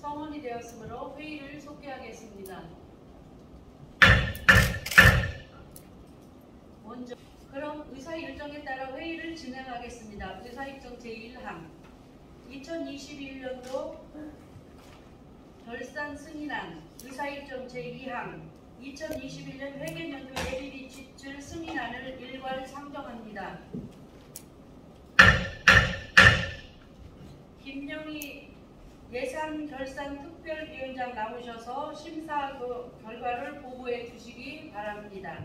성원이 되었으므로 회의를 속개하겠습니다. 먼저 그럼 의사일정에 따라 회의를 진행하겠습니다. 의사일정 제1항 2021년도 결산 승인안. 의사일정 제2항 2021년 회계연도 예비비 지출 승인안을 일괄 상정합니다. 김영희 예산결산특별위원장 나오셔서 심사 결과를 보고해 주시기 바랍니다.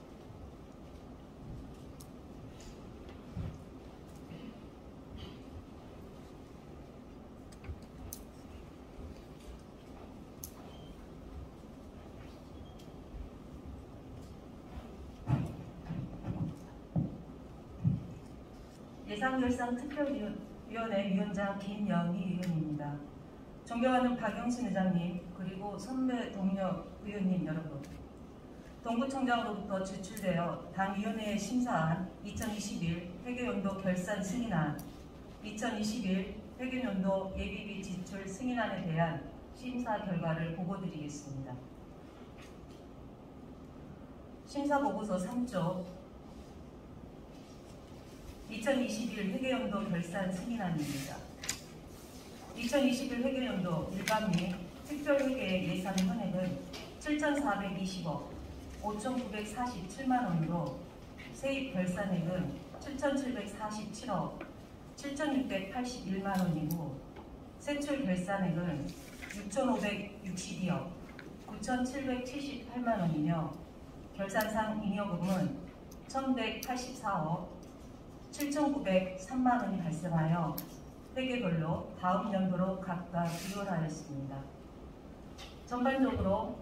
예산결산특별위원회 위원장 김영희 의원입니다. 존경하는 박영순 회장님, 그리고 선배 동료 의원님 여러분, 동구청장으로부터 제출되어 당위원회에 심사한 2021 회계연도 결산 승인안, 2021 회계연도 예비비 지출 승인안에 대한 심사 결과를 보고드리겠습니다. 심사보고서 3조 2021 회계연도 결산 승인안입니다. 2021 회계연도 일반 및 특별회계 예산 현액은 7,420억 5,947만 원으로 세입 결산액은 7,747억 7,681만 원이고 세출 결산액은 6,562억 9,778만 원이며 결산상 잉여금은 1,184억 7,903만 원이 발생하여 회계별로 다음 연도로 각각 이월하였습니다. 전반적으로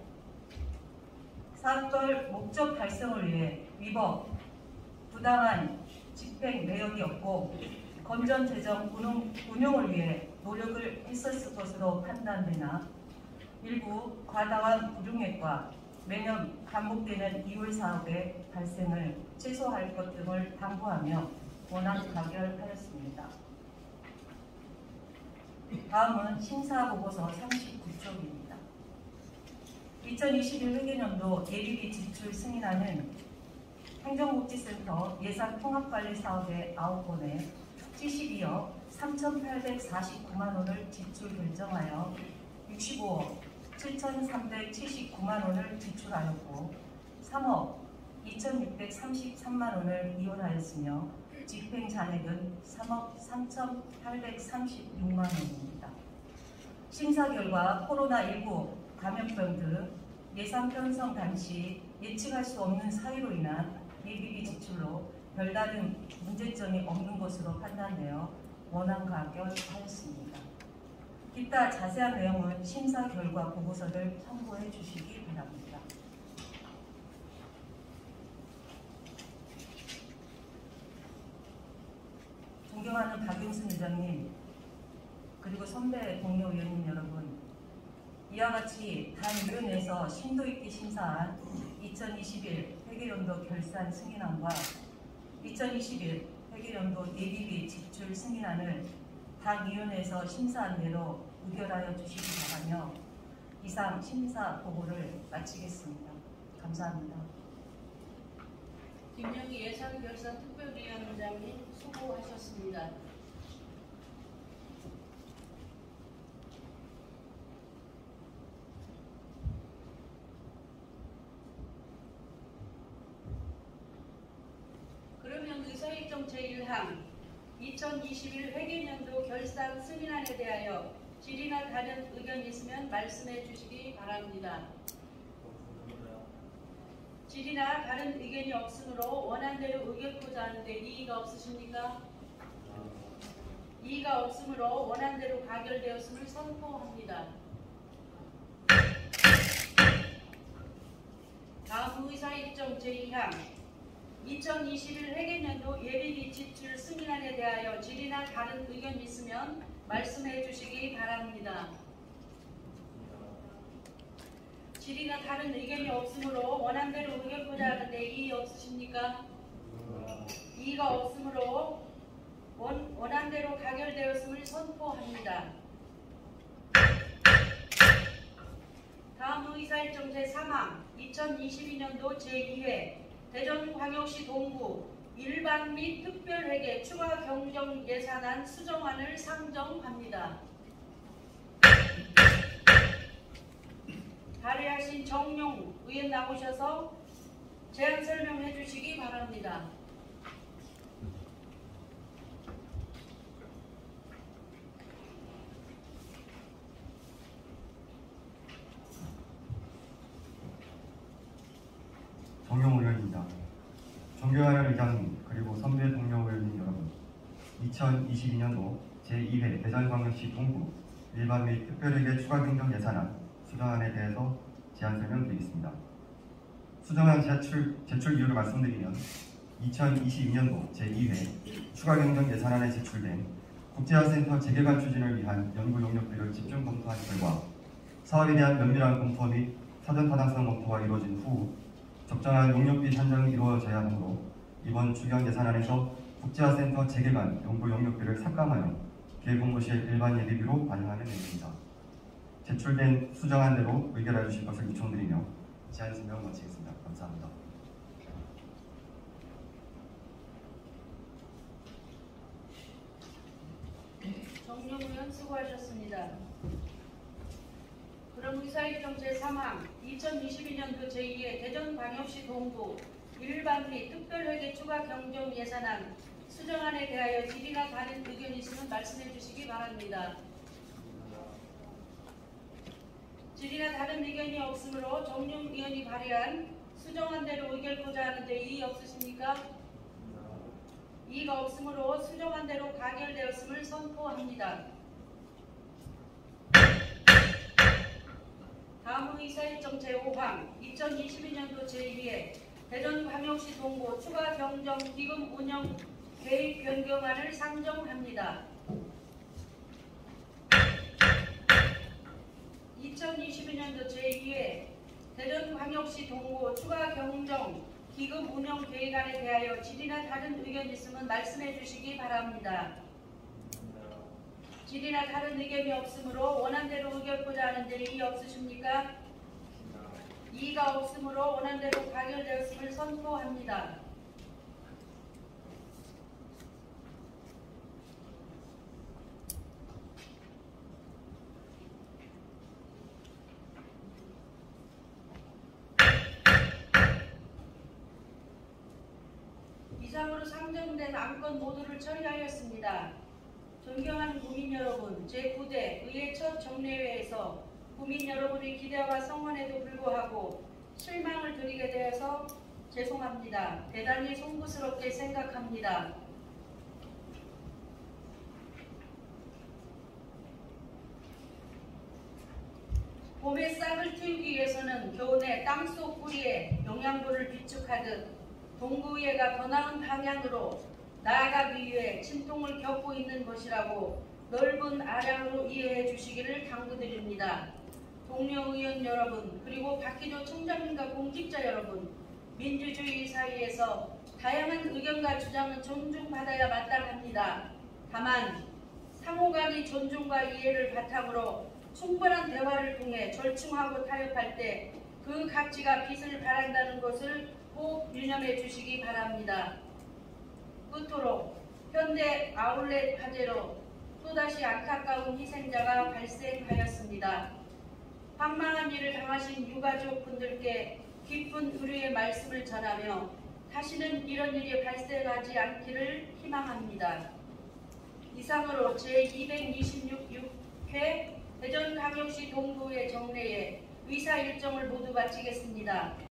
사업별 목적 달성을 위해 위법, 부당한 집행 내역이 없고 건전 재정 운용을 위해 노력을 했었을 것으로 판단되나 일부 과다한 불용액과 매년 반복되는 이월 사업의 발생을 최소화할 것 등을 당부하며 원안 가결하였습니다. 다음은 심사보고서 39쪽입니다. 2021 회계연도 예비비 지출 승인안은 행정복지센터 예산통합관리 사업의 9건에 72억 3,849만 원을 지출 결정하여 65억 7,379만 원을 지출하였고 3억 2,633만 원을 이월하였으며 집행 잔액은 3억 3,836만 원입니다. 심사 결과 코로나19 감염병 등 예산 편성 당시 예측할 수 없는 사유로 인한 예비비 지출로 별다른 문제점이 없는 것으로 판단되어 원안 가결하였습니다. 기타 자세한 내용은 심사 결과 보고서를 참고해 주시기 바랍니다. 존경하는 박영순 회장님, 그리고 선배 동료 의원님 여러분, 이와 같이 단위원회에서 심도 있게 심사한 2021 회계연도 결산 승인안과 2021 회계연도 예비비 지출 승인안을 당위원회에서 심사한 대로 의결하여 주시기 바라며 이상 심사 보고를 마치겠습니다. 감사합니다. 김영희 예산결산특별위원장님 수고하셨습니다. 그러면 의사일정 제1항 2021 회계연도 결산 승인안에 대하여 질의나 다른 의견이 있으면 말씀해 주시기 바랍니다. 질의나 다른 의견이 없으므로 원안대로 의결코자 하는데 이의가 없으십니까? 이의가 없으므로 원안대로 가결되었음을 선포합니다. 다음 의사일정 제2항 2021 회계연도 예비비 지출 승인안에 대하여 질의나 다른 의견이 있으면 말씀해 주시기 바랍니다. 질의나 다른 의견이 없으므로 원안대로 의결코자 하는데 이의 없으십니까? 이의가 없으므로 원안대로 가결되었음을 선포합니다. 2022년도 제2회 대전광역시 동구 일반 및 특별회계 추가 경정 예산안 수정안을 상정합니다. 발의하신 정용 의원 나오셔서 제안 설명해 주시기 바랍니다. 정용 의원입니다. 존경하는 의장님 그리고 선배 동료 의원님 여러분, 2022년도 제2회 대전광역시 동구 일반 및 특별회계 추가 경정 예산안 수정안에 대해서 제안 설명드리겠습니다. 수정안 제출 이유를 말씀드리면 2022년도 제2회 추가 경정 예산안에 제출된 국제화센터 재개발 추진을 위한 연구 용역비를 집중 검토한 결과 사업에 대한 면밀한 검토 및 사전 타당성 검토가 이루어진 후 적정한 용역비 산정이 이루어져야 하므로 이번 추경 예산안에서 국제화센터 재개발 연구 용역비를 삭감하여 계획본부실 일반 예비비로 반영하는 내용입니다. 제출된 수정안대로 의결해 주실 것을 요청드리며 제안 설명 마치겠습니다. 감사합니다. 정용 의원 수고하셨습니다. 그럼 의사일정 제3항 2022년도 제2회 대전광역시 동구 일반 및 특별회계 추가 경정 예산안 수정안에 대하여 질의나 다른 의견이 있으면 말씀해 주시기 바랍니다. 질의나 다른 의견이 없으므로 정용 의원이 발의한 수정안대로 의결하고자 하는데 이의 없으십니까? 이의가 없으므로 수정안대로 가결되었음을 선포합니다. 다음 의사일정 제5항 2022년도 제2회 대전광역시 동구 추가 경정 기금 운영 계획 변경안을 상정합니다. 2022년도 제2회 대전광역시 동구 추가 경정 기금 운영 계획안에 대하여 질의나 다른 의견이 있으면 말씀해 주시기 바랍니다. 질의나 다른 의견이 없으므로 원안대로 의결하고자 하는데 이의 없으십니까? 이의가 없으므로 원안대로 가결되었음을 선포합니다. 이상으로 상정된 안건 모두를 처리하였습니다. 존경하는 국민 여러분, 제9대 의회 첫 정례회에서 국민 여러분의 기대와 성원에도 불구하고 실망을 드리게 되어서 죄송합니다. 대단히 송구스럽게 생각합니다. 봄에 싹을 틔우기 위해서는 겨우내 땅속 뿌리에 영양분을 비축하듯 동구의회가 더 나은 방향으로 나아가기 위해 침통을 겪고 있는 것이라고 넓은 아량으로 이해해 주시기를 당부드립니다. 동료 의원 여러분, 그리고 박기조 총장님과 공직자 여러분, 민주주의 사회에서 다양한 의견과 주장은 존중받아야 마땅합니다. 다만 상호간의 존중과 이해를 바탕으로 충분한 대화를 통해 절충하고 타협할 때 그 가치가 빛을 발한다는 것을 꼭 유념해 주시기 바랍니다. 끝으로 현대 아울렛 화재로 또다시 안타까운 희생자가 발생하였습니다. 황망한 일을 당하신 유가족 분들께 깊은 의뢰의 말씀을 전하며 다시는 이런 일이 발생하지 않기를 희망합니다. 이상으로 제226회 대전광역시 동구의 정례에 의사 일정을 모두 마치겠습니다.